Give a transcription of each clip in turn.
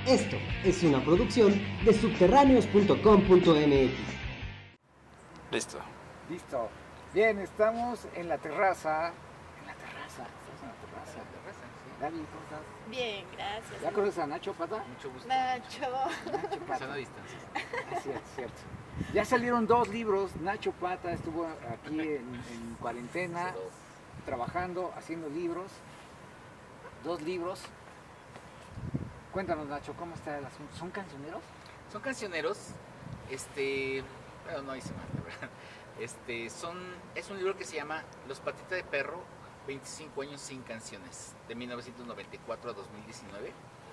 Esto es una producción de subterráneos.com.mx. Listo. Listo. Bien, estamos en la terraza. Estamos en la terraza. Sí. Gaby, ¿cómo estás? Bien, gracias. ¿Ya conoces a Nacho Pata? Mucho gusto. Nacho. Nacho Pata. Sana distancia. Así es, cierto. Ya salieron 2 libros. Nacho Pata estuvo aquí en cuarentena, trabajando, haciendo libros. 2 libros. Cuéntanos, Nacho, ¿cómo está el asunto? ¿Son cancioneros? Son cancioneros, bueno, no hice más, la verdad. Es un libro que se llama Los Patitas de Perro, 25 años sin canciones, de 1994 a 2019.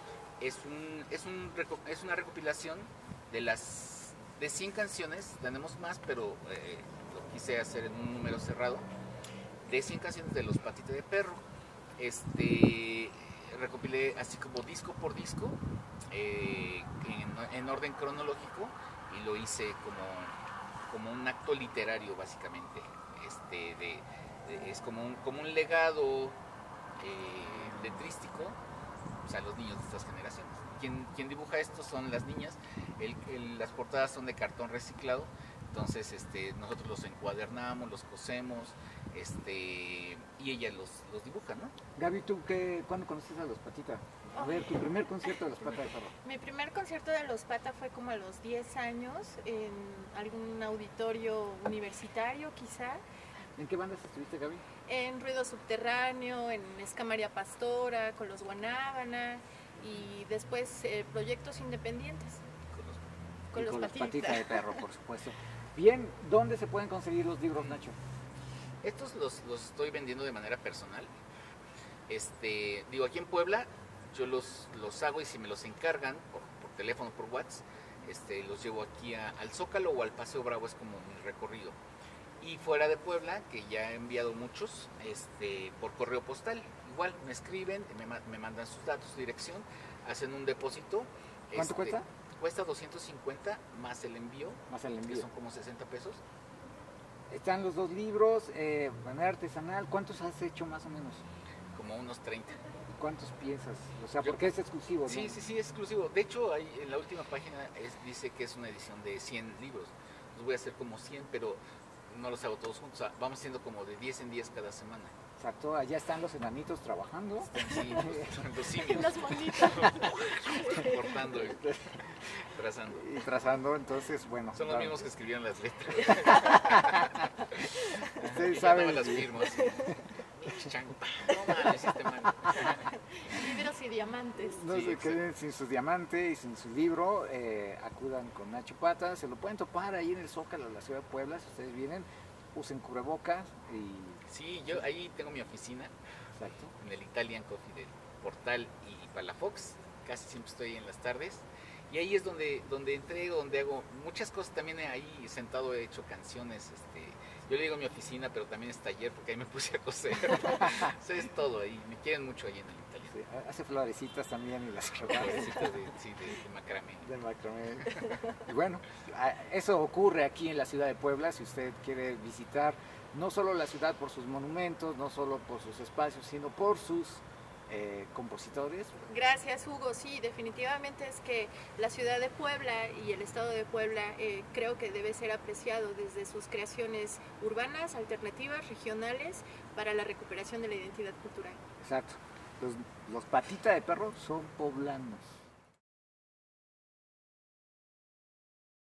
Es una recopilación de 100 canciones, tenemos más, pero lo quise hacer en un número cerrado, de 100 canciones de Los Patitas de Perro. Recopilé así como disco por disco, en orden cronológico, y lo hice como un acto literario, básicamente. Es como un legado letrístico, o sea, los niños de estas generaciones. Quien dibuja esto son las niñas. Las portadas son de cartón reciclado, entonces nosotros los encuadernamos, los cosemos, y ella los dibuja, ¿no? Gaby, ¿tú cuándo conociste a Los Patitas? A ver, tu primer concierto de Los Patas de Perro. Mi primer concierto de Los Pata fue como a los 10 años en algún auditorio universitario, quizá. ¿En qué bandas estuviste, Gaby? En Ruido Subterráneo, en Esca María Pastora, con los Guanábana y después proyectos independientes. Con los Patitas de Perro, por supuesto. Bien, ¿dónde se pueden conseguir los libros, Nacho? Estos los estoy vendiendo de manera personal. Aquí en Puebla yo los hago, y si me los encargan por teléfono, por WhatsApp, los llevo aquí al Zócalo o al Paseo Bravo, es como mi recorrido. Y fuera de Puebla, que ya he enviado muchos, por correo postal, igual me escriben, me mandan sus datos, su dirección, hacen un depósito. ¿Cuánto cuesta? Cuesta 250 más el envío. Más el envío. Que son como 60 pesos. Están los 2 libros, de manera artesanal. ¿Cuántos has hecho más o menos? Como unos 30. ¿Cuántos piensas? O sea, porque es exclusivo, ¿no? Sí, es exclusivo. De hecho, ahí en la última página dice que es una edición de 100 libros. Los voy a hacer como 100, pero no los hago todos juntos. O sea, vamos haciendo como de 10 en 10 cada semana. Exacto, allá están los enanitos trabajando. Sí, los simios. Los monitos. Cortando y trazando. Y trazando, entonces, bueno. Son los mismos que escribían las letras. Ustedes Ya saben. no las firmas. No mames, mal. Libros y diamantes. No Sí, se queden sin su diamante y sin su libro, acudan con Nacho Pata, se lo pueden topar ahí en el Zócalo de la ciudad de Puebla. Si ustedes vienen, usen cubrebocas y... Sí, yo ahí tengo mi oficina. Exacto. En el Italian Coffee del Portal y Palafox, casi siempre estoy en las tardes, y ahí es donde entrego, donde hago muchas cosas. También ahí sentado he hecho canciones, yo le digo mi oficina, pero también es taller, porque ahí me puse a coser. O sea, es todo ahí, me quieren mucho ahí en el Italian. Sí, hace florecitas también y las Florecitas de macramé. de macramé. Y bueno, eso ocurre aquí en la ciudad de Puebla. Si usted quiere visitar no solo la ciudad por sus monumentos, no solo por sus espacios, sino por sus compositores. Gracias, Hugo. Sí, definitivamente es que la ciudad de Puebla y el estado de Puebla creo que debe ser apreciado desde sus creaciones urbanas, alternativas, regionales, para la recuperación de la identidad cultural. Exacto. Los Patitas de Perro son poblanos.